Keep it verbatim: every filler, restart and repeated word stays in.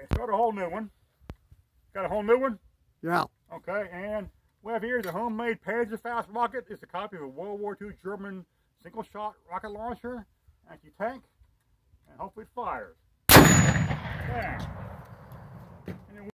start a whole new one. Got a whole new one? Yeah. Okay, and we have here the homemade panzerfaust rocket. It's a copy of a World War Two German single-shot rocket launcher, anti-tank, and hopefully it fires. Bam.